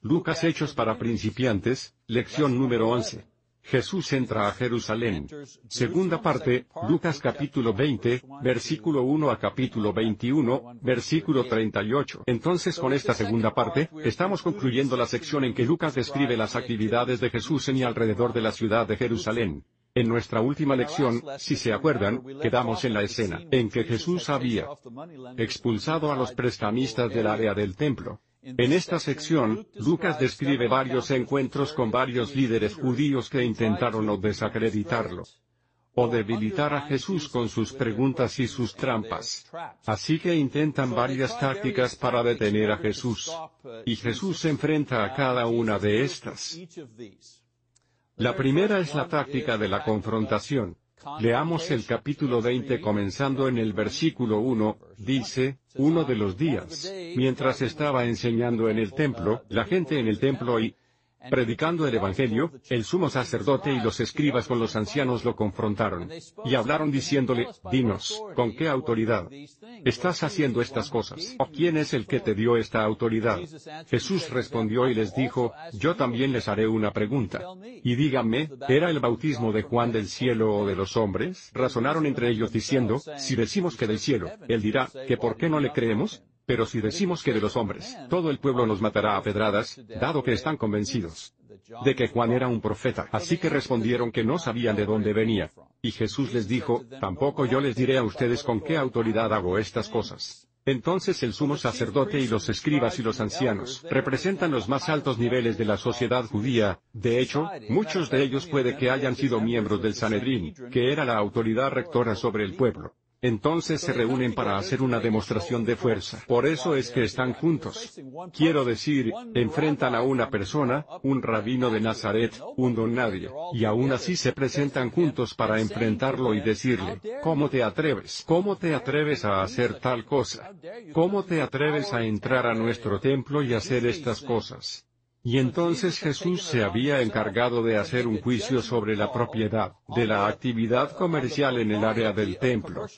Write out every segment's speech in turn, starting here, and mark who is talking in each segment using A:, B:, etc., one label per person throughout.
A: Lucas Hechos para principiantes, lección número 11. Jesús entra a Jerusalén. Segunda parte, Lucas capítulo 20, versículo 1 a capítulo 21, versículo 38. Entonces con esta segunda parte, estamos concluyendo la sección en que Lucas describe las actividades de Jesús en y alrededor de la ciudad de Jerusalén. En nuestra última lección, si se acuerdan, quedamos en la escena en que Jesús había expulsado a los prestamistas del área del templo. En esta sección, Lucas describe varios encuentros con varios líderes judíos que intentaron o desacreditarlo, o debilitar a Jesús con sus preguntas y sus trampas. Así que intentan varias tácticas para detener a Jesús. Y Jesús se enfrenta a cada una de estas. La primera es la táctica de la confrontación. Leamos el capítulo 20 comenzando en el versículo 1, dice, uno de los días, mientras estaba enseñando en el templo, la gente en el templo y predicando el Evangelio, el sumo sacerdote y los escribas con los ancianos lo confrontaron. Y hablaron diciéndole, dinos, ¿con qué autoridad estás haciendo estas cosas? ¿O quién es el que te dio esta autoridad? Jesús respondió y les dijo, yo también les haré una pregunta. Y díganme, ¿era el bautismo de Juan del cielo o de los hombres? Razonaron entre ellos diciendo, si decimos que del cielo, él dirá, que ¿por qué no le creemos? Pero si decimos que de los hombres, todo el pueblo nos matará a pedradas, dado que están convencidos de que Juan era un profeta. Así que respondieron que no sabían de dónde venía. Y Jesús les dijo, tampoco yo les diré a ustedes con qué autoridad hago estas cosas. Entonces el sumo sacerdote y los escribas y los ancianos representan los más altos niveles de la sociedad judía. De hecho, muchos de ellos puede que hayan sido miembros del Sanedrín, que era la autoridad rectora sobre el pueblo. Entonces se reúnen para hacer una demostración de fuerza. Por eso es que están juntos. Quiero decir, enfrentan a una persona, un rabino de Nazaret, un don nadie, y aún así se presentan juntos para enfrentarlo y decirle, ¿cómo te atreves? ¿Cómo te atreves a hacer tal cosa? ¿Cómo te atreves a entrar a nuestro templo y hacer estas cosas? Y entonces Jesús se había encargado de hacer un juicio sobre la propiedad de la actividad comercial en el área del templo.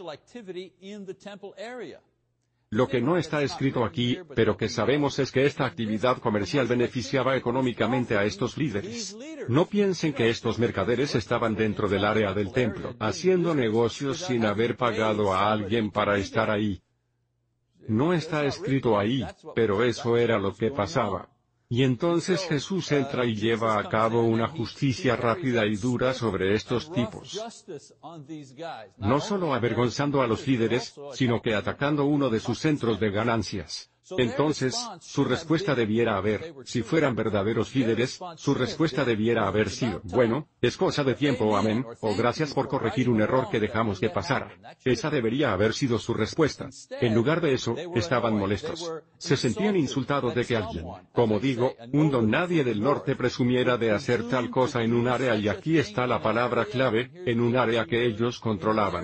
A: Lo que no está escrito aquí, pero que sabemos es que esta actividad comercial beneficiaba económicamente a estos líderes. No piensen que estos mercaderes estaban dentro del área del templo, haciendo negocios sin haber pagado a alguien para estar ahí. No está escrito ahí, pero eso era lo que pasaba. Y entonces Jesús entra y lleva a cabo una justicia rápida y dura sobre estos tipos. No solo avergonzando a los líderes, sino que atacando uno de sus centros de ganancias. Entonces, su respuesta debiera haber, si fueran verdaderos líderes, su respuesta debiera haber sido, bueno, es cosa de tiempo, amén, o gracias por corregir un error que dejamos que pasara. Esa debería haber sido su respuesta. En lugar de eso, estaban molestos. Se sentían insultados de que alguien, como digo, un don nadie del norte presumiera de hacer tal cosa en un área, y aquí está la palabra clave, en un área que ellos controlaban.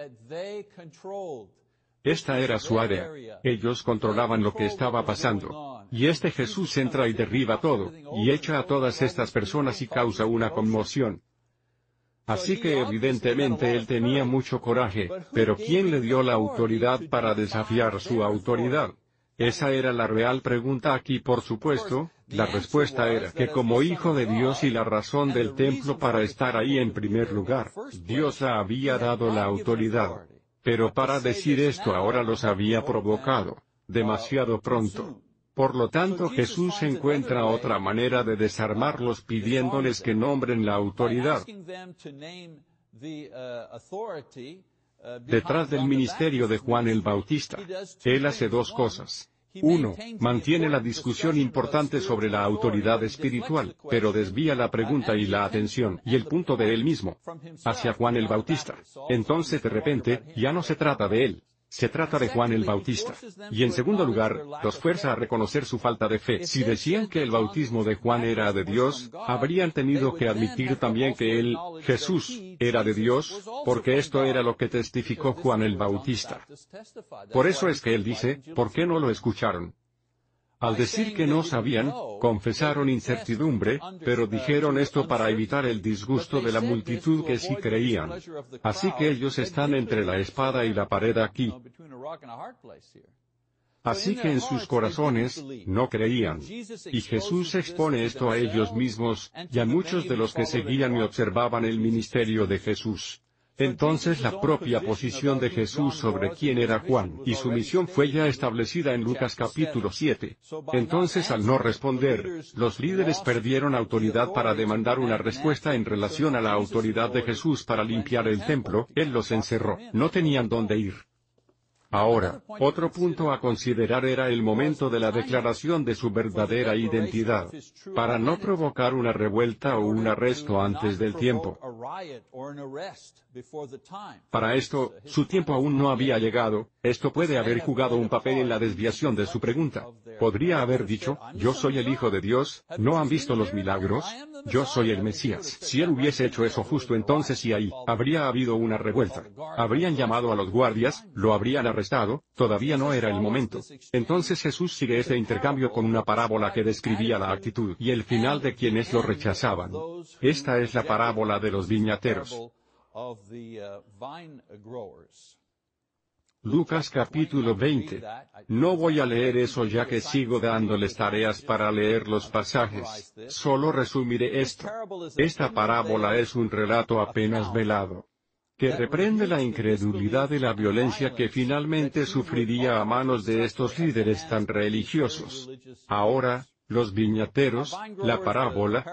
A: Esta era su área. Ellos controlaban lo que estaba pasando. Y este Jesús entra y derriba todo, y echa a todas estas personas y causa una conmoción. Así que evidentemente él tenía mucho coraje, pero ¿quién le dio la autoridad para desafiar su autoridad? Esa era la real pregunta aquí, por supuesto. La respuesta era que como hijo de Dios y la razón del templo para estar ahí en primer lugar, Dios le había dado la autoridad. Pero para decir esto ahora los había provocado demasiado pronto. Por lo tanto Jesús encuentra otra manera de desarmarlos pidiéndoles que nombren la autoridad. Detrás del ministerio de Juan el Bautista, él hace dos cosas. Uno, mantiene la discusión importante sobre la autoridad espiritual, pero desvía la pregunta y la atención, y el punto de él mismo, hacia Juan el Bautista. Entonces de repente, ya no se trata de él. Se trata de Juan el Bautista. Y en segundo lugar, los fuerza a reconocer su falta de fe. Si decían que el bautismo de Juan era de Dios, habrían tenido que admitir también que él, Jesús, era de Dios, porque esto era lo que testificó Juan el Bautista. Por eso es que él dice, ¿por qué no lo escucharon? Al decir que no sabían, confesaron incertidumbre, pero dijeron esto para evitar el disgusto de la multitud que sí creían. Así que ellos están entre la espada y la pared aquí. Así que en sus corazones, no creían. Y Jesús expone esto a ellos mismos, y a muchos de los que seguían y observaban el ministerio de Jesús. Entonces la propia posición de Jesús sobre quién era Juan y su misión fue ya establecida en Lucas capítulo 7. Entonces al no responder, los líderes perdieron autoridad para demandar una respuesta en relación a la autoridad de Jesús para limpiar el templo. Él los encerró, no tenían dónde ir. Ahora, otro punto a considerar era el momento de la declaración de su verdadera identidad, para no provocar una revuelta o un arresto antes del tiempo. Para esto, su tiempo aún no había llegado. Esto puede haber jugado un papel en la desviación de su pregunta. Podría haber dicho, yo soy el Hijo de Dios, ¿no han visto los milagros? Yo soy el Mesías. Si él hubiese hecho eso justo entonces y ahí, habría habido una revuelta. Habrían llamado a los guardias, lo habrían arrestado, todavía no era el momento. Entonces Jesús sigue este intercambio con una parábola que describía la actitud y el final de quienes lo rechazaban. Esta es la parábola de los viñateros. Lucas capítulo 20. No voy a leer eso ya que sigo dándoles tareas para leer los pasajes, solo resumiré esto. Esta parábola es un relato apenas velado, que reprende la incredulidad y la violencia que finalmente sufriría a manos de estos líderes tan religiosos. Ahora, los viñateros, la parábola,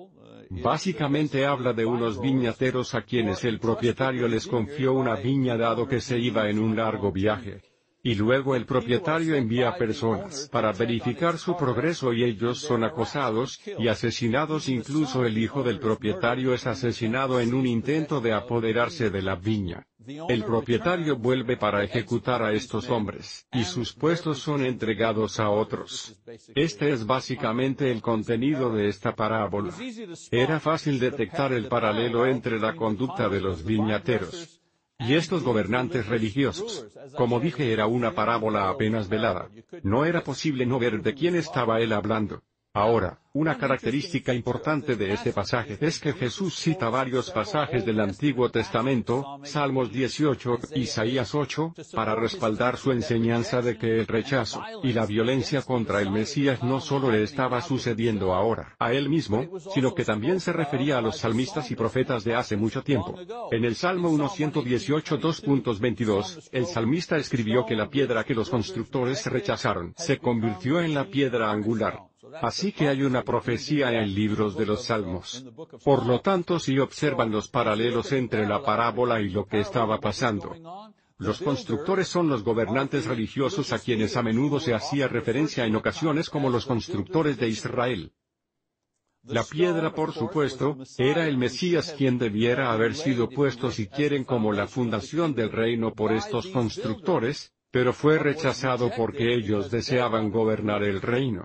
A: básicamente habla de unos viñateros a quienes el propietario les confió una viña dado que se iba en un largo viaje. Y luego el propietario envía personas para verificar su progreso y ellos son acosados y asesinados. Incluso el hijo del propietario es asesinado en un intento de apoderarse de la viña. El propietario vuelve para ejecutar a estos hombres, y sus puestos son entregados a otros. Este es básicamente el contenido de esta parábola. Era fácil detectar el paralelo entre la conducta de los viñateros y estos gobernantes religiosos. Como dije, era una parábola apenas velada. No era posible no ver de quién estaba él hablando. Ahora, una característica importante de este pasaje es que Jesús cita varios pasajes del Antiguo Testamento, Salmos 18, Isaías 8, para respaldar su enseñanza de que el rechazo y la violencia contra el Mesías no solo le estaba sucediendo ahora a él mismo, sino que también se refería a los salmistas y profetas de hace mucho tiempo. En el Salmo 118 2.22, el salmista escribió que la piedra que los constructores rechazaron se convirtió en la piedra angular. Así que hay una profecía en libros de los Salmos. Por lo tanto, si observan los paralelos entre la parábola y lo que estaba pasando, los constructores son los gobernantes religiosos a quienes a menudo se hacía referencia en ocasiones como los constructores de Israel. La piedra, por supuesto, era el Mesías quien debiera haber sido puesto si quieren como la fundación del reino por estos constructores, pero fue rechazado porque ellos deseaban gobernar el reino.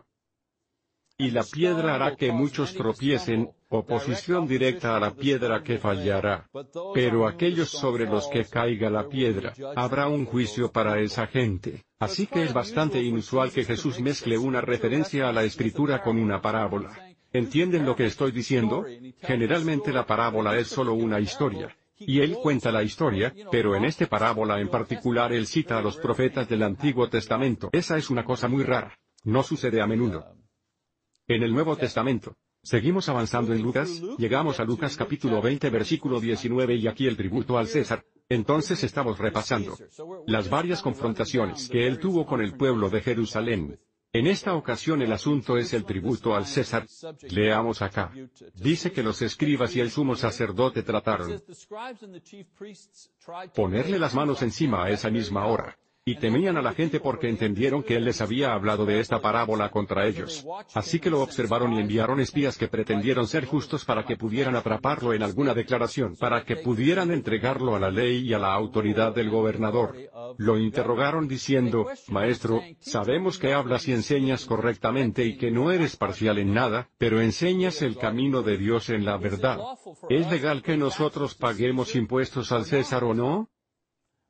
A: Y la piedra hará que muchos tropiecen, oposición directa a la piedra que fallará. Pero aquellos sobre los que caiga la piedra, habrá un juicio para esa gente. Así que es bastante inusual que Jesús mezcle una referencia a la Escritura con una parábola. ¿Entienden lo que estoy diciendo? Generalmente la parábola es solo una historia. Y él cuenta la historia, pero en esta parábola en particular él cita a los profetas del Antiguo Testamento. Esa es una cosa muy rara. No sucede a menudo. En el Nuevo Testamento, seguimos avanzando en Lucas, llegamos a Lucas capítulo 20 versículo 19 y aquí el tributo al César. Entonces estamos repasando las varias confrontaciones que él tuvo con el pueblo de Jerusalén. En esta ocasión el asunto es el tributo al César. Leamos acá. Dice que los escribas y el sumo sacerdote trataron ponerle las manos encima a esa misma hora. Y temían a la gente porque entendieron que él les había hablado de esta parábola contra ellos. Así que lo observaron y enviaron espías que pretendieron ser justos para que pudieran atraparlo en alguna declaración, para que pudieran entregarlo a la ley y a la autoridad del gobernador. Lo interrogaron diciendo, Maestro, sabemos que hablas y enseñas correctamente y que no eres parcial en nada, pero enseñas el camino de Dios en la verdad. ¿Es legal que nosotros paguemos impuestos al César o no?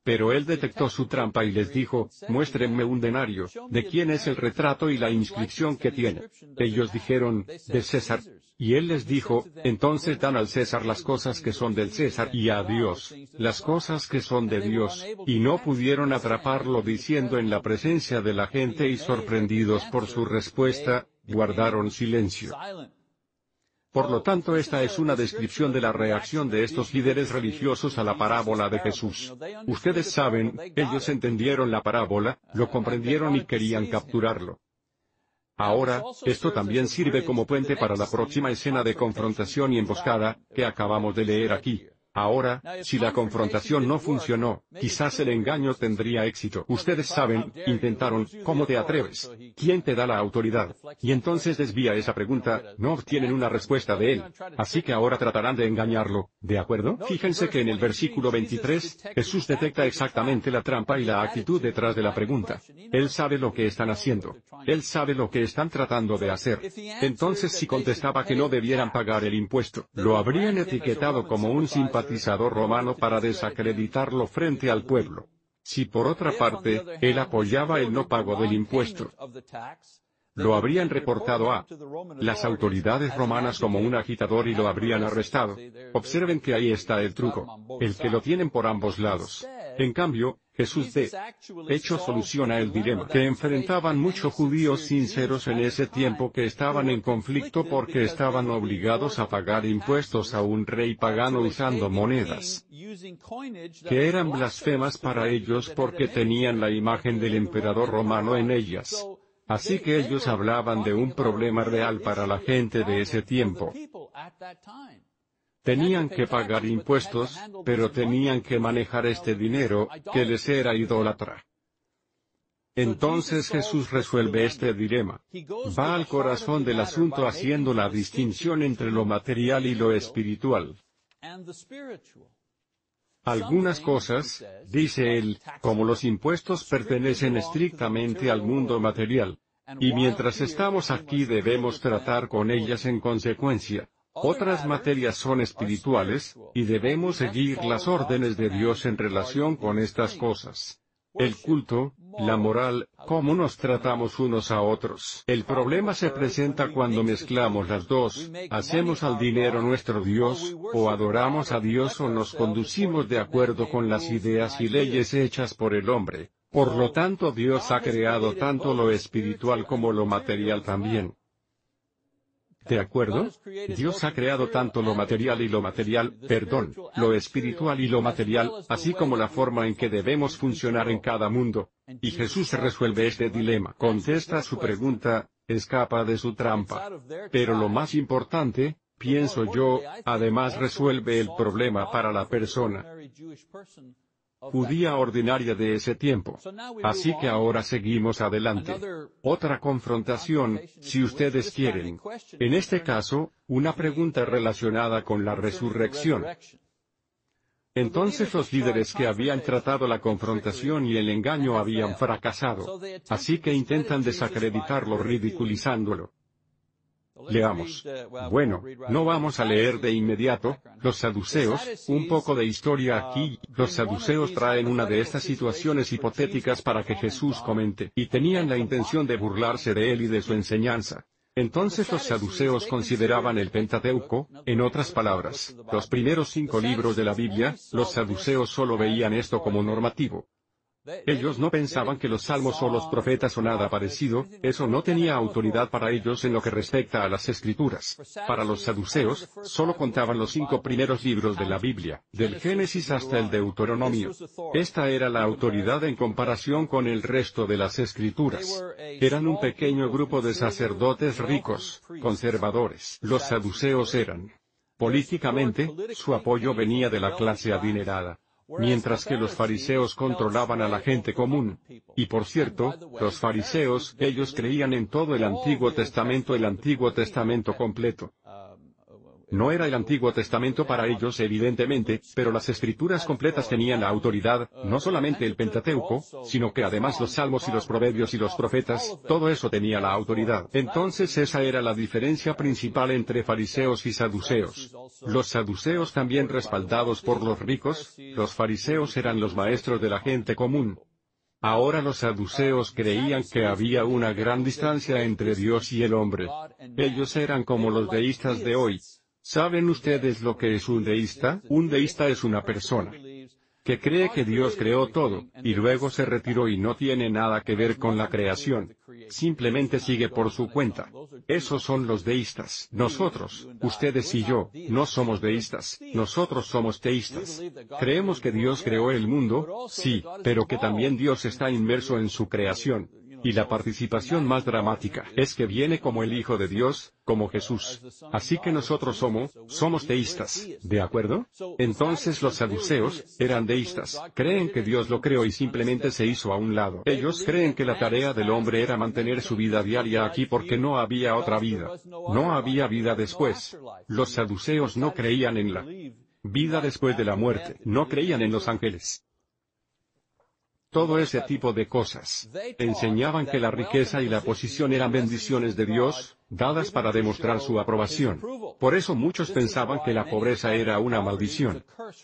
A: Pero él detectó su trampa y les dijo, muéstrenme un denario, ¿de quién es el retrato y la inscripción que tiene? Ellos dijeron, de César. Y él les dijo, entonces dan al César las cosas que son del César y a Dios las cosas que son de Dios, y no pudieron atraparlo diciendo en la presencia de la gente y sorprendidos por su respuesta, guardaron silencio. Por lo tanto, esta es una descripción de la reacción de estos líderes religiosos a la parábola de Jesús. Ustedes saben, ellos entendieron la parábola, lo comprendieron y querían capturarlo. Ahora, esto también sirve como puente para la próxima escena de confrontación y emboscada, que acabamos de leer aquí. Ahora, si la confrontación no funcionó, quizás el engaño tendría éxito. Ustedes saben, intentaron, ¿cómo te atreves? ¿Quién te da la autoridad? Y entonces desvía esa pregunta, no obtienen una respuesta de él. Así que ahora tratarán de engañarlo, ¿de acuerdo? Fíjense que en el versículo 23, Jesús detecta exactamente la trampa y la actitud detrás de la pregunta. Él sabe lo que están haciendo. Él sabe lo que están tratando de hacer. Entonces si contestaba que no debieran pagar el impuesto, lo habrían etiquetado como un simpatizador romano para desacreditarlo frente al pueblo. Si por otra parte, él apoyaba el no pago del impuesto, lo habrían reportado a las autoridades romanas como un agitador y lo habrían arrestado. Observen que ahí está el truco. El que lo tienen por ambos lados. En cambio, Jesús de hecho soluciona el dilema que enfrentaban muchos judíos sinceros en ese tiempo que estaban en conflicto porque estaban obligados a pagar impuestos a un rey pagano usando monedas que eran blasfemas para ellos porque tenían la imagen del emperador romano en ellas. Así que ellos hablaban de un problema real para la gente de ese tiempo. Tenían que pagar impuestos, pero tenían que manejar este dinero, que les era idólatra. Entonces Jesús resuelve este dilema. Va al corazón del asunto haciendo la distinción entre lo material y lo espiritual. Algunas cosas, dice él, como los impuestos pertenecen estrictamente al mundo material. Y mientras estamos aquí debemos tratar con ellas en consecuencia. Otras materias son espirituales, y debemos seguir las órdenes de Dios en relación con estas cosas. El culto, la moral, cómo nos tratamos unos a otros. El problema se presenta cuando mezclamos las dos, hacemos al dinero nuestro Dios, o adoramos a Dios o nos conducimos de acuerdo con las ideas y leyes hechas por el hombre. Por lo tanto, Dios ha creado tanto lo espiritual como lo material también. ¿De acuerdo? Dios ha creado tanto lo material y lo espiritual y lo material, así como la forma en que debemos funcionar en cada mundo. Y Jesús resuelve este dilema. Contesta su pregunta, escapa de su trampa. Pero lo más importante, pienso yo, además resuelve el problema para la persona judía ordinaria de ese tiempo. Así que ahora seguimos adelante. Otra confrontación, si ustedes quieren. En este caso, una pregunta relacionada con la resurrección. Entonces los líderes que habían tratado la confrontación y el engaño habían fracasado. Así que intentan desacreditarlo ridiculizándolo. Leamos. Bueno, no vamos a leer de inmediato, los saduceos, un poco de historia aquí. Los saduceos traen una de estas situaciones hipotéticas para que Jesús comente, y tenían la intención de burlarse de él y de su enseñanza. Entonces los saduceos consideraban el Pentateuco, en otras palabras, los primeros 5 libros de la Biblia. Los saduceos solo veían esto como normativo. Ellos no pensaban que los salmos o los profetas o nada parecido, eso no tenía autoridad para ellos en lo que respecta a las escrituras. Para los saduceos, solo contaban los 5 primeros libros de la Biblia, del Génesis hasta el Deuteronomio. Esta era la autoridad en comparación con el resto de las escrituras. Eran un pequeño grupo de sacerdotes ricos, conservadores. Los saduceos eran. Políticamente, su apoyo venía de la clase adinerada. Mientras que los fariseos controlaban a la gente común. Y por cierto, los fariseos, ellos creían en todo el Antiguo Testamento completo. No era el Antiguo Testamento para ellos evidentemente, pero las Escrituras completas tenían la autoridad, no solamente el Pentateuco, sino que además los Salmos y los Proverbios y los Profetas, todo eso tenía la autoridad. Entonces esa era la diferencia principal entre fariseos y saduceos. Los saduceos también respaldados por los ricos, los fariseos eran los maestros de la gente común. Ahora los saduceos creían que había una gran distancia entre Dios y el hombre. Ellos eran como los deístas de hoy. ¿Saben ustedes lo que es un deísta? Un deísta es una persona que cree que Dios creó todo, y luego se retiró y no tiene nada que ver con la creación. Simplemente sigue por su cuenta. Esos son los deístas. Nosotros, ustedes y yo, no somos deístas, nosotros somos teístas. Creemos que Dios creó el mundo, sí, pero que también Dios está inmerso en su creación. Y la participación más dramática es que viene como el Hijo de Dios, como Jesús. Así que nosotros somos teístas, ¿de acuerdo? Entonces los saduceos eran deístas, creen que Dios lo creó y simplemente se hizo a un lado. Ellos creen que la tarea del hombre era mantener su vida diaria aquí porque no había otra vida. No había vida después. Los saduceos no creían en la vida después de la muerte, no creían en los ángeles. Todo ese tipo de cosas. Enseñaban que la riqueza y la posición eran bendiciones de Dios, dadas para demostrar su aprobación. Por eso muchos pensaban que la pobreza era una maldición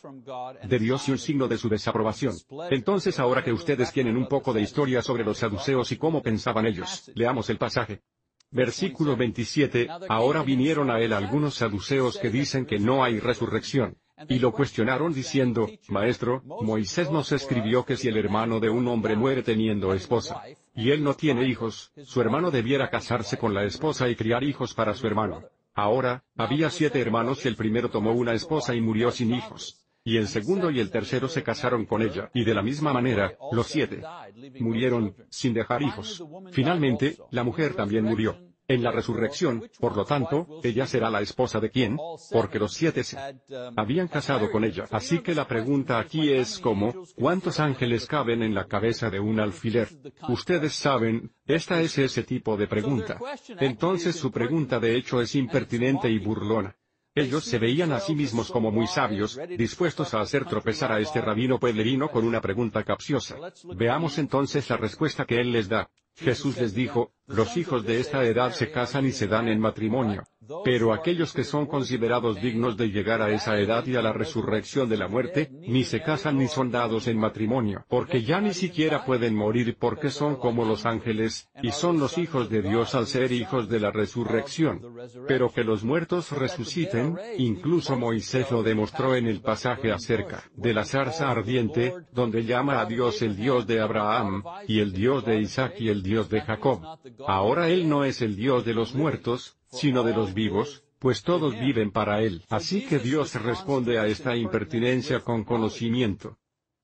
A: de Dios y un signo de su desaprobación. Entonces ahora que ustedes tienen un poco de historia sobre los saduceos y cómo pensaban ellos, leamos el pasaje. Versículo 27, ahora vinieron a él algunos saduceos que dicen que no hay resurrección. Y lo cuestionaron diciendo, Maestro, Moisés nos escribió que si el hermano de un hombre muere teniendo esposa, y él no tiene hijos, su hermano debiera casarse con la esposa y criar hijos para su hermano. Ahora, había 7 hermanos y el primero tomó una esposa y murió sin hijos. Y el segundo y el tercero se casaron con ella, y de la misma manera, los 7 murieron, sin dejar hijos. Finalmente, la mujer también murió. En la resurrección, por lo tanto, ella será la esposa de quién, porque los 7 se habían casado con ella. Así que la pregunta aquí es ¿cuántos ángeles caben en la cabeza de un alfiler? Ustedes saben, esta es ese tipo de pregunta. Entonces su pregunta de hecho es impertinente y burlona. Ellos se veían a sí mismos como muy sabios, dispuestos a hacer tropezar a este rabino pueblerino con una pregunta capciosa. Veamos entonces la respuesta que él les da. Jesús les dijo, los hijos de esta edad se casan y se dan en matrimonio. Pero aquellos que son considerados dignos de llegar a esa edad y a la resurrección de la muerte, ni se casan ni son dados en matrimonio, porque ya ni siquiera pueden morir porque son como los ángeles, y son los hijos de Dios al ser hijos de la resurrección. Pero que los muertos resuciten, incluso Moisés lo demostró en el pasaje acerca de la zarza ardiente, donde llama a Dios el Dios de Abraham, y el Dios de Isaac y el Dios de Jacob. Ahora Él no es el Dios de los muertos, sino de los vivos, pues todos viven para Él. Así que Dios responde a esta impertinencia con conocimiento.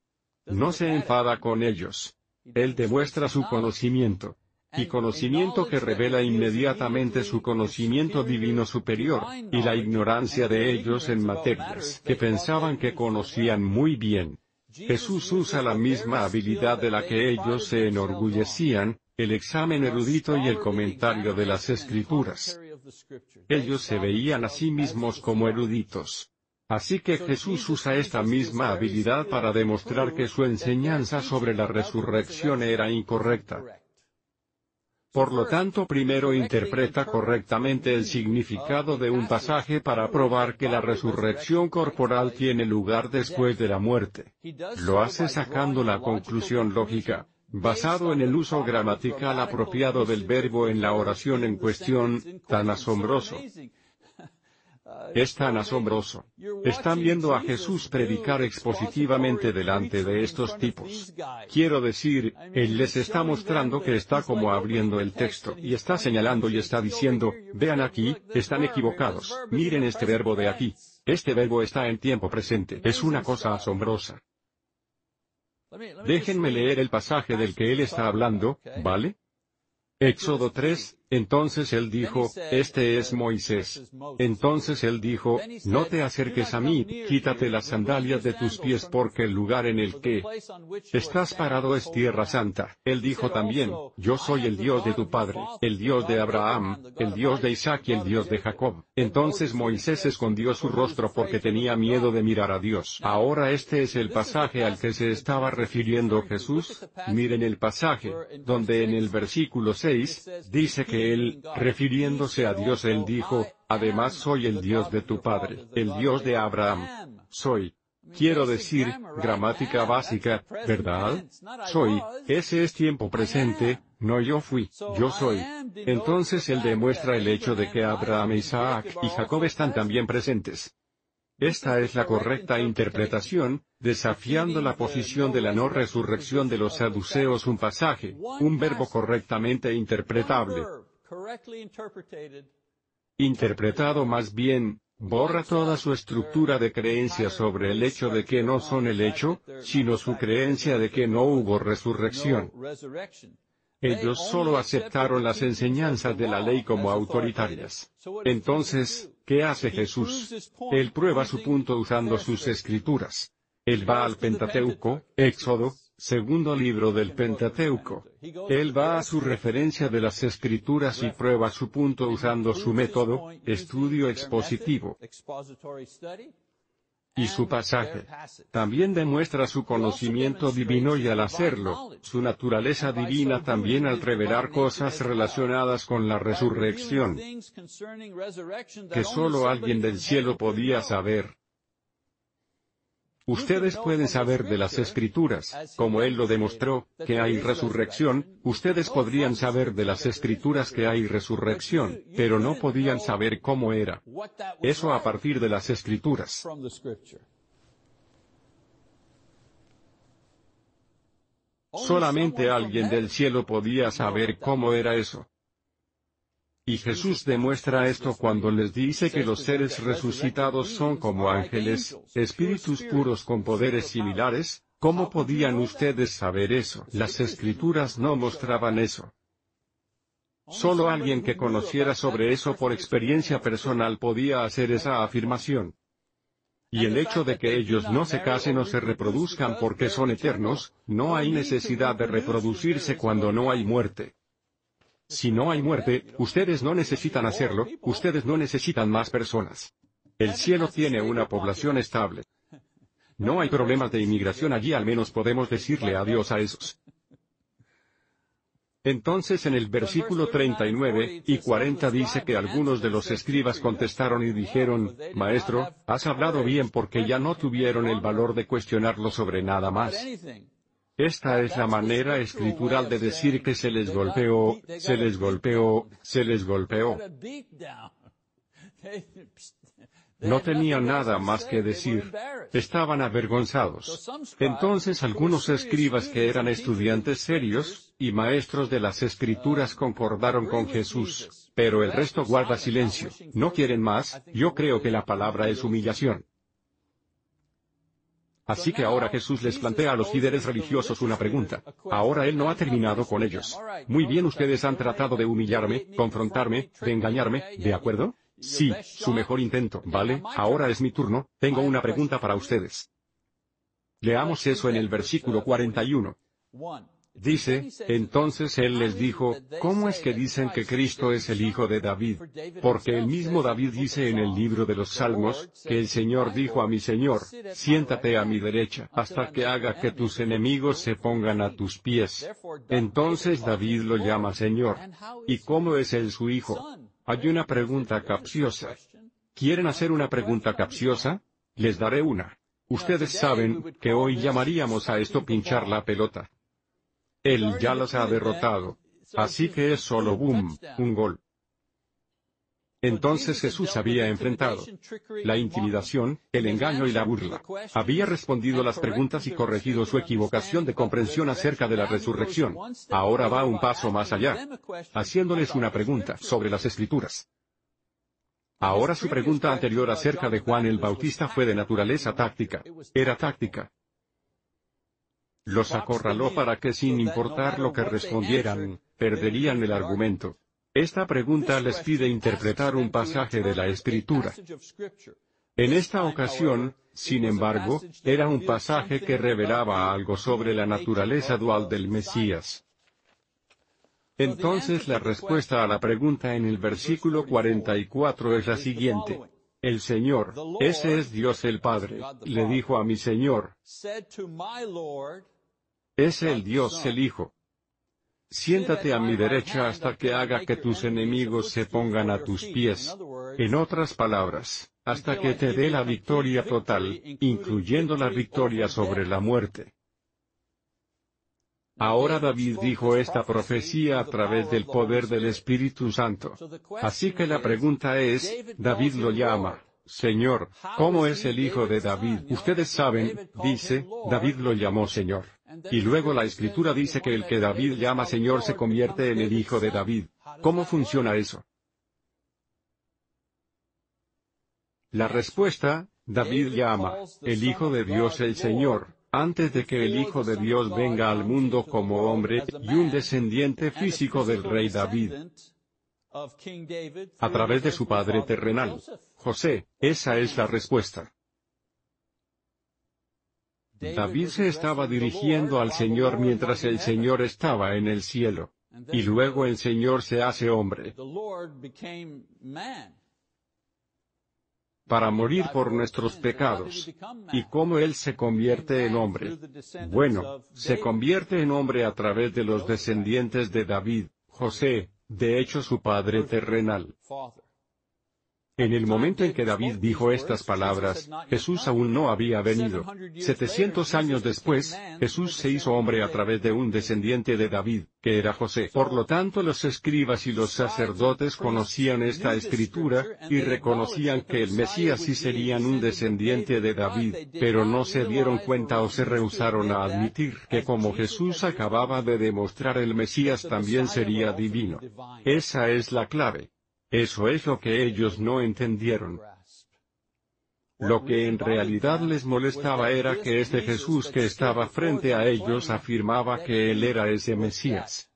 A: No se enfada con ellos. Él demuestra su conocimiento. Y conocimiento que revela inmediatamente su conocimiento divino superior, y la ignorancia de ellos en materias que pensaban que conocían muy bien. Jesús usa la misma habilidad de la que ellos se enorgullecían, el examen erudito y el comentario de las Escrituras. Ellos se veían a sí mismos como eruditos. Así que Jesús usa esta misma habilidad para demostrar que su enseñanza sobre la resurrección era incorrecta. Por lo tanto, primero interpreta correctamente el significado de un pasaje para probar que la resurrección corporal tiene lugar después de la muerte. Lo hace sacando la conclusión lógica, basado en el uso gramatical apropiado del verbo en la oración en cuestión, tan asombroso. Es tan asombroso. Están viendo a Jesús predicar expositivamente delante de estos tipos. Quiero decir, Él les está mostrando que está como abriendo el texto, y está señalando y está diciendo, vean aquí, están equivocados, miren este verbo de aquí. Este verbo está en tiempo presente. Es una cosa asombrosa. Déjenme leer el pasaje del que Él está hablando, ¿vale? Éxodo 3, Entonces él dijo, este es Moisés. Entonces él dijo, no te acerques a mí, quítate las sandalias de tus pies porque el lugar en el que estás parado es tierra santa. Él dijo también, yo soy el Dios de tu padre, el Dios de Abraham, el Dios de Isaac y el Dios de Jacob. Entonces Moisés escondió su rostro porque tenía miedo de mirar a Dios. Ahora este es el pasaje al que se estaba refiriendo Jesús. Miren el pasaje, donde en el versículo 6, dice que él, refiriéndose a Dios, él dijo, además soy el Dios de tu padre, el Dios de Abraham. Soy. Quiero decir, gramática básica, ¿verdad? Soy, ese es tiempo presente, no yo fui, yo soy. Entonces él demuestra el hecho de que Abraham, Isaac y Jacob están también presentes. Esta es la correcta interpretación, desafiando la posición de la no resurrección de los saduceos. Un pasaje, un verbo correctamente interpretable. Interpretado más bien, borra toda su estructura de creencia sobre el hecho de que no son el hecho, sino su creencia de que no hubo resurrección. Ellos solo aceptaron las enseñanzas de la ley como autoritarias. Entonces, ¿qué hace Jesús? Él prueba su punto usando sus escrituras. Él va al Pentateuco, Éxodo, segundo libro del Pentateuco. Él va a su referencia de las escrituras y prueba su punto usando su método, estudio expositivo. Y su pasaje también demuestra su conocimiento divino y al hacerlo, su naturaleza divina también al revelar cosas relacionadas con la resurrección, que solo alguien del cielo podía saber. Ustedes pueden saber de las Escrituras, como Él lo demostró, que hay resurrección. Ustedes podrían saber de las Escrituras que hay resurrección, pero no podían saber cómo era. Eso a partir de las Escrituras. Solamente alguien del cielo podía saber cómo era eso. Y Jesús demuestra esto cuando les dice que los seres resucitados son como ángeles, espíritus puros con poderes similares. ¿Cómo podían ustedes saber eso? Las Escrituras no mostraban eso. Solo alguien que conociera sobre eso por experiencia personal podía hacer esa afirmación. Y el hecho de que ellos no se casen o se reproduzcan porque son eternos, no hay necesidad de reproducirse cuando no hay muerte. Si no hay muerte, ustedes no necesitan hacerlo, ustedes no necesitan más personas. El cielo tiene una población estable. No hay problemas de inmigración allí, al menos podemos decirle adiós a esos. Entonces en el versículo 39 y 40 dice que algunos de los escribas contestaron y dijeron, Maestro, has hablado bien porque ya no tuvieron el valor de cuestionarlo sobre nada más. Esta es la manera escritural de decir que se les golpeó, se les golpeó, se les golpeó. No tenían nada más que decir. Estaban avergonzados. Entonces algunos escribas que eran estudiantes serios, y maestros de las Escrituras concordaron con Jesús, pero el resto guarda silencio. ¿No quieren más? Yo creo que la palabra es humillación. Así que ahora Jesús les plantea a los líderes religiosos una pregunta. Ahora Él no ha terminado con ellos. Muy bien, ustedes han tratado de humillarme, confrontarme, de engañarme, ¿de acuerdo? Sí, su mejor intento, ¿vale? Ahora es mi turno, tengo una pregunta para ustedes. Leamos eso en el versículo 41. Dice, entonces Él les dijo, ¿cómo es que dicen que Cristo es el Hijo de David? Porque el mismo David dice en el libro de los Salmos, que el Señor dijo a mi Señor, siéntate a mi derecha, hasta que haga que tus enemigos se pongan a tus pies. Entonces David lo llama Señor. ¿Y cómo es Él su Hijo? Hay una pregunta capciosa. ¿Quieren hacer una pregunta capciosa? Les daré una. Ustedes saben que hoy llamaríamos a esto pinchar la pelota. Él ya los ha derrotado. Así que es solo boom, un gol. Entonces Jesús había enfrentado la intimidación, el engaño y la burla. Había respondido las preguntas y corregido su equivocación de comprensión acerca de la resurrección. Ahora va un paso más allá, haciéndoles una pregunta sobre las Escrituras. Ahora su pregunta anterior acerca de Juan el Bautista fue de naturaleza táctica. Era táctica. Los acorraló para que sin importar lo que respondieran, perderían el argumento. Esta pregunta les pide interpretar un pasaje de la Escritura. En esta ocasión, sin embargo, era un pasaje que revelaba algo sobre la naturaleza dual del Mesías. Entonces la respuesta a la pregunta en el versículo 44 es la siguiente. El Señor, ese es Dios el Padre, le dijo a mi Señor, es el Dios el Hijo. Siéntate a mi derecha hasta que haga que tus enemigos se pongan a tus pies. En otras palabras, hasta que te dé la victoria total, incluyendo la victoria sobre la muerte. Ahora David dijo esta profecía a través del poder del Espíritu Santo. Así que la pregunta es, David lo llama Señor. ¿Cómo es el hijo de David? Ustedes saben, dice, David lo llamó Señor. Y luego la Escritura dice que el que David llama Señor se convierte en el hijo de David. ¿Cómo funciona eso? La respuesta, David llama el Hijo de Dios el Señor, antes de que el Hijo de Dios venga al mundo como hombre y un descendiente físico del rey David, a través de su padre terrenal, José. Esa es la respuesta. David se estaba dirigiendo al Señor mientras el Señor estaba en el cielo. Y luego el Señor se hace hombre para morir por nuestros pecados. ¿Y cómo Él se convierte en hombre? Bueno, se convierte en hombre a través de los descendientes de David, José, de hecho su padre terrenal. En el momento en que David dijo estas palabras, Jesús aún no había venido. 700 años después, Jesús se hizo hombre a través de un descendiente de David, que era José. Por lo tanto, los escribas y los sacerdotes conocían esta escritura, y reconocían que el Mesías sí sería un descendiente de David, pero no se dieron cuenta o se rehusaron a admitir que como Jesús acababa de demostrar, el Mesías también sería divino. Esa es la clave. Eso es lo que ellos no entendieron. Lo que en realidad les molestaba era que este Jesús que estaba frente a ellos afirmaba que Él era ese Mesías.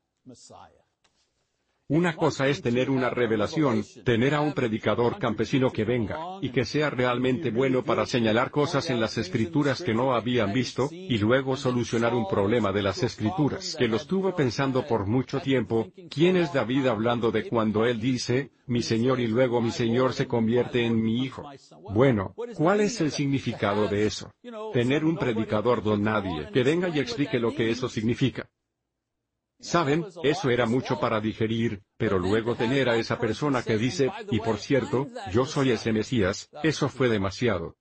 A: Una cosa es tener una revelación, tener a un predicador campesino que venga, y que sea realmente bueno para señalar cosas en las Escrituras que no habían visto, y luego solucionar un problema de las Escrituras que lo estuvo pensando por mucho tiempo. ¿Quién es David hablando de cuando él dice, mi Señor y luego mi Señor se convierte en mi Hijo? Bueno, ¿cuál es el significado de eso? Tener un predicador don nadie que venga y explique lo que eso significa. Saben, eso era mucho para digerir, pero luego tener a esa persona que dice, y por cierto, yo soy ese Mesías, eso fue demasiado.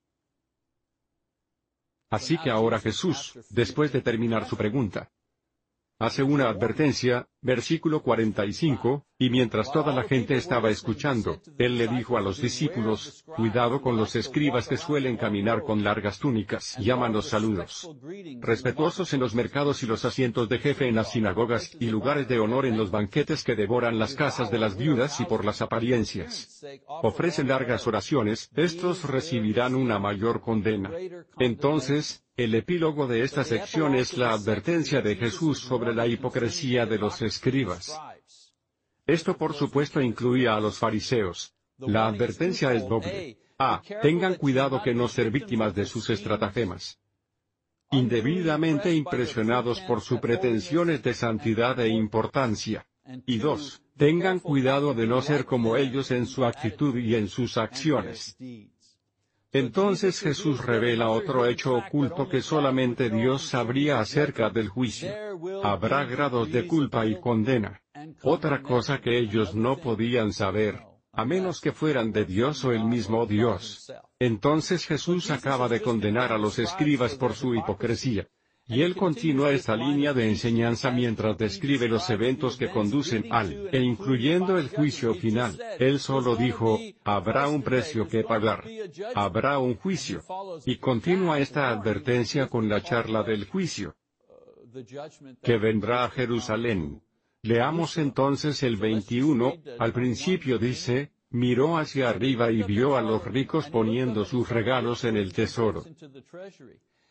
A: Así que ahora Jesús, después de terminar su pregunta, hace una advertencia, versículo 45, y mientras toda la gente estaba escuchando, Él le dijo a los discípulos, cuidado con los escribas que suelen caminar con largas túnicas y llaman los saludos respetuosos en los mercados y los asientos de jefe en las sinagogas y lugares de honor en los banquetes que devoran las casas de las viudas y por las apariencias ofrecen largas oraciones, estos recibirán una mayor condena. Entonces, el epílogo de esta sección es la advertencia de Jesús sobre la hipocresía de los escribas. Esto por supuesto incluía a los fariseos. La advertencia es doble. A. Tengan cuidado que no ser víctimas de sus estratagemas. Indebidamente impresionados por sus pretensiones de santidad e importancia. Y 2. Tengan cuidado de no ser como ellos en su actitud y en sus acciones. Entonces Jesús revela otro hecho oculto que solamente Dios sabría acerca del juicio. Habrá grados de culpa y condena. Otra cosa que ellos no podían saber, a menos que fueran de Dios o el mismo Dios. Entonces Jesús acaba de condenar a los escribas por su hipocresía. Y él continúa esta línea de enseñanza mientras describe los eventos que conducen al, e incluyendo el juicio final. Él solo dijo, habrá un precio que pagar. Habrá un juicio. Y continúa esta advertencia con la charla del juicio, que vendrá a Jerusalén. Leamos entonces el 21, al principio dice, miró hacia arriba y vio a los ricos poniendo sus regalos en el tesoro.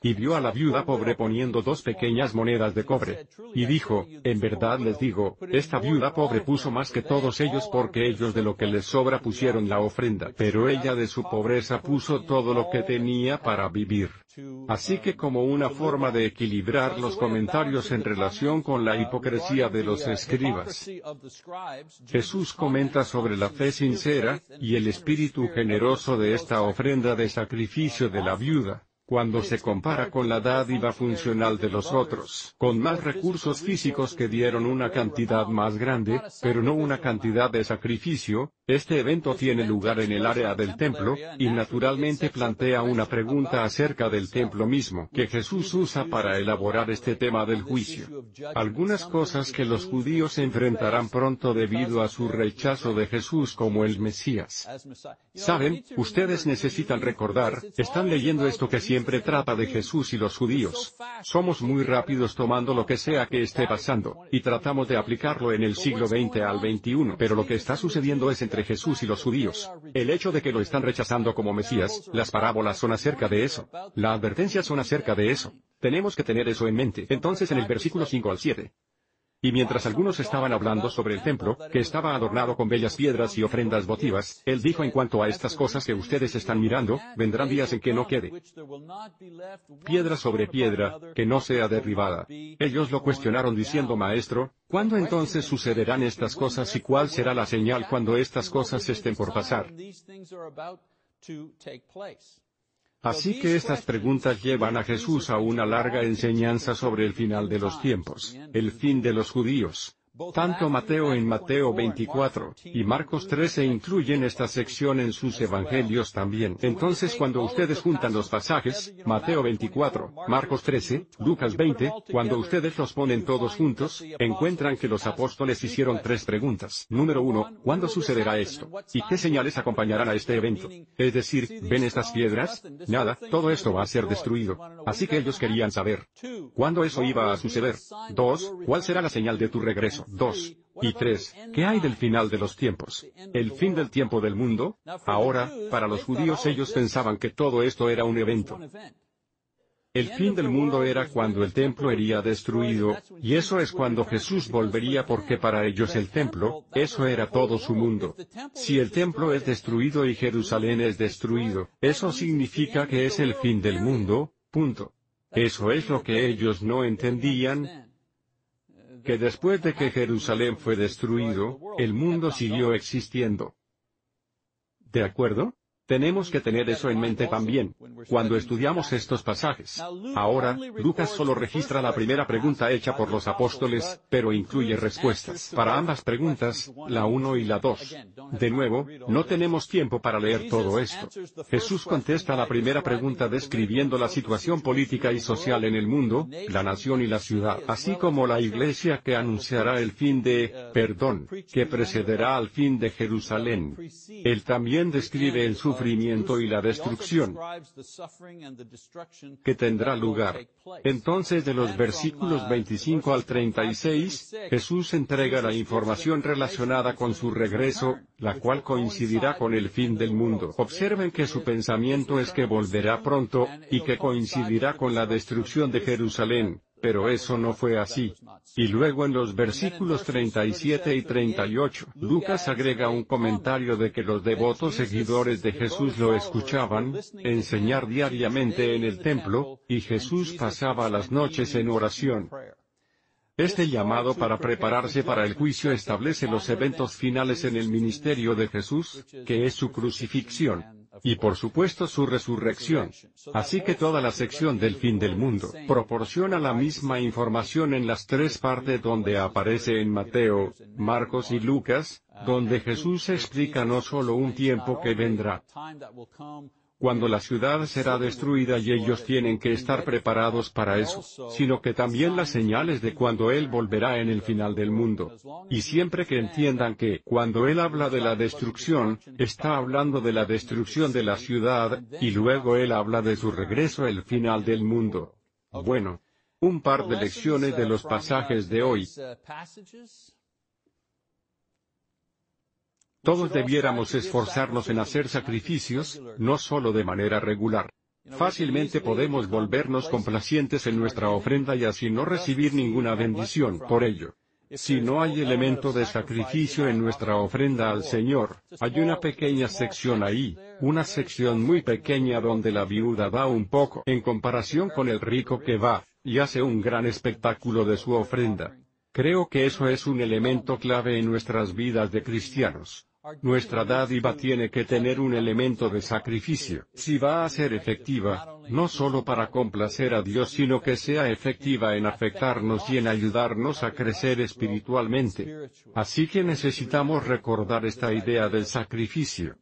A: y vio a la viuda pobre poniendo 2 pequeñas monedas de cobre. Y dijo, en verdad les digo, esta viuda pobre puso más que todos ellos porque ellos de lo que les sobra pusieron la ofrenda, pero ella de su pobreza puso todo lo que tenía para vivir. Así que como una forma de equilibrar los comentarios en relación con la hipocresía de los escribas, Jesús comenta sobre la fe sincera, y el espíritu generoso de esta ofrenda de sacrificio de la viuda, cuando se compara con la dádiva funcional de los otros, con más recursos físicos que dieron una cantidad más grande, pero no una cantidad de sacrificio. Este evento tiene lugar en el área del templo, y naturalmente plantea una pregunta acerca del templo mismo, que Jesús usa para elaborar este tema del juicio. Algunas cosas que los judíos enfrentarán pronto debido a su rechazo de Jesús como el Mesías. Saben, ustedes necesitan recordar, están leyendo esto que siempre trata de Jesús y los judíos. Somos muy rápidos tomando lo que sea que esté pasando, y tratamos de aplicarlo en el siglo XX al XXI, pero lo que está sucediendo es entre Jesús y los judíos. El hecho de que lo están rechazando como Mesías, las parábolas son acerca de eso. Las advertencias son acerca de eso. Tenemos que tener eso en mente. Entonces en el versículo 5 al 7. Y mientras algunos estaban hablando sobre el templo, que estaba adornado con bellas piedras y ofrendas votivas, él dijo en cuanto a estas cosas que ustedes están mirando, vendrán días en que no quede piedra sobre piedra, que no sea derribada. Ellos lo cuestionaron diciendo, Maestro, ¿cuándo entonces sucederán estas cosas y cuál será la señal cuando estas cosas estén por pasar? Así que estas preguntas llevan a Jesús a una larga enseñanza sobre el final de los tiempos, el fin de los judíos. Tanto Mateo en Mateo 24, y Marcos 13 incluyen esta sección en sus evangelios también. Entonces cuando ustedes juntan los pasajes, Mateo 24, Marcos 13, Lucas 20, cuando ustedes los ponen todos juntos, encuentran que los apóstoles hicieron 3 preguntas. Número 1, ¿cuándo sucederá esto? ¿Y qué señales acompañarán a este evento? Es decir, ¿ven estas piedras? Nada, todo esto va a ser destruido. Así que ellos querían saber, ¿cuándo eso iba a suceder? 2, ¿cuál será la señal de tu regreso? 2. Y 3. ¿Qué hay del final de los tiempos? ¿El fin del tiempo del mundo? Ahora, para los judíos ellos pensaban que todo esto era un evento. El fin del mundo era cuando el templo sería destruido, y eso es cuando Jesús volvería porque para ellos el templo, eso era todo su mundo. Si el templo es destruido y Jerusalén es destruido, eso significa que es el fin del mundo, punto. Eso es lo que ellos no entendían, que después de que Jerusalén fue destruido, el mundo siguió existiendo. ¿De acuerdo? Tenemos que tener eso en mente también, cuando estudiamos estos pasajes. Ahora, Lucas solo registra la primera pregunta hecha por los apóstoles, pero incluye respuestas para ambas preguntas, la 1 y la 2. De nuevo, no tenemos tiempo para leer todo esto. Jesús contesta la primera pregunta describiendo la situación política y social en el mundo, la nación y la ciudad, así como la iglesia que anunciará el fin que precederá al fin de Jerusalén. Él también describe el sufrimiento y la destrucción que tendrá lugar. Entonces de los versículos 25 al 36, Jesús entrega la información relacionada con su regreso, la cual coincidirá con el fin del mundo. Observen que su pensamiento es que volverá pronto, y que coincidirá con la destrucción de Jerusalén. Pero eso no fue así. Y luego en los versículos 37 y 38, Lucas agrega un comentario de que los devotos seguidores de Jesús lo escuchaban enseñar diariamente en el templo, y Jesús pasaba las noches en oración. Este llamado para prepararse para el juicio establece los eventos finales en el ministerio de Jesús, que es su crucifixión, y por supuesto su resurrección. Así que toda la sección del fin del mundo proporciona la misma información en las 3 partes donde aparece en Mateo, Marcos y Lucas, donde Jesús explica no solo un tiempo que vendrá, cuando la ciudad será destruida y ellos tienen que estar preparados para eso, sino que también las señales de cuando Él volverá en el final del mundo. Y siempre que entiendan que, cuando Él habla de la destrucción, está hablando de la destrucción de la ciudad, y luego Él habla de su regreso al final del mundo. Bueno, un par de lecciones de los pasajes de hoy. Todos debiéramos esforzarnos en hacer sacrificios, no solo de manera regular. Fácilmente podemos volvernos complacientes en nuestra ofrenda y así no recibir ninguna bendición por ello. Si no hay elemento de sacrificio en nuestra ofrenda al Señor, hay una pequeña sección ahí, una sección muy pequeña donde la viuda da un poco en comparación con el rico que va y hace un gran espectáculo de su ofrenda. Creo que eso es un elemento clave en nuestras vidas de cristianos. Nuestra dádiva tiene que tener un elemento de sacrificio, si va a ser efectiva, no solo para complacer a Dios sino que sea efectiva en afectarnos y en ayudarnos a crecer espiritualmente. Así que necesitamos recordar esta idea del sacrificio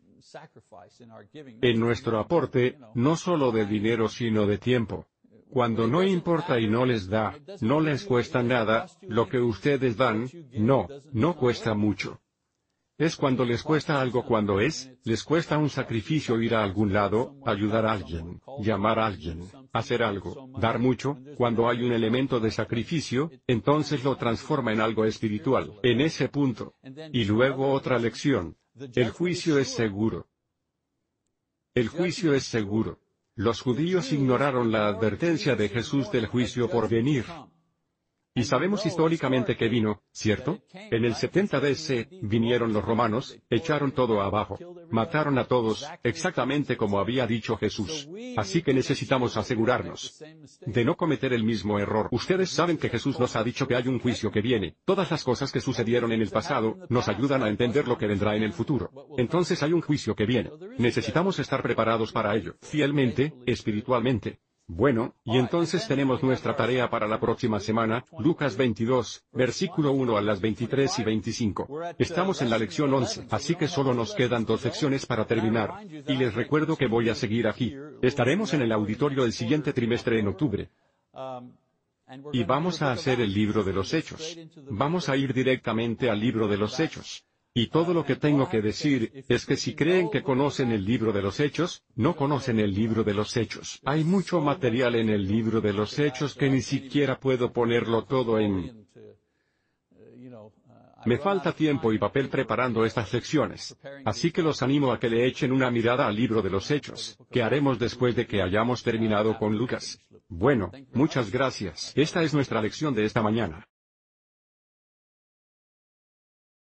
A: en nuestro aporte, no solo de dinero sino de tiempo. Cuando no importa y no les da, no les cuesta nada, lo que ustedes dan, no cuesta mucho. Es cuando les cuesta algo cuando les cuesta un sacrificio ir a algún lado, ayudar a alguien, llamar a alguien, hacer algo, dar mucho, cuando hay un elemento de sacrificio, entonces lo transforma en algo espiritual, en ese punto. Y luego otra lección. El juicio es seguro. El juicio es seguro. Los judíos ignoraron la advertencia de Jesús del juicio por venir. Y sabemos históricamente que vino, ¿cierto? En el 70 DC, vinieron los romanos, echaron todo abajo. Mataron a todos, exactamente como había dicho Jesús. Así que necesitamos asegurarnos de no cometer el mismo error. Ustedes saben que Jesús nos ha dicho que hay un juicio que viene. Todas las cosas que sucedieron en el pasado, nos ayudan a entender lo que vendrá en el futuro. Entonces hay un juicio que viene. Necesitamos estar preparados para ello, fielmente, espiritualmente. Bueno, y entonces tenemos nuestra tarea para la próxima semana, Lucas 22, versículo 1 a las 23 y 25. Estamos en la lección 11, así que solo nos quedan 2 lecciones para terminar. Y les recuerdo que voy a seguir aquí. Estaremos en el auditorio el siguiente trimestre en octubre. Y vamos a hacer el libro de los Hechos. Vamos a ir directamente al libro de los Hechos. Y todo lo que tengo que decir, es que si creen que conocen el libro de los Hechos, no conocen el libro de los Hechos. Hay mucho material en el libro de los Hechos que ni siquiera puedo ponerlo todo en... Me falta tiempo y papel preparando estas lecciones. Así que los animo a que le echen una mirada al libro de los Hechos, que haremos después de que hayamos terminado con Lucas. Bueno, muchas gracias. Esta es nuestra lección de esta mañana.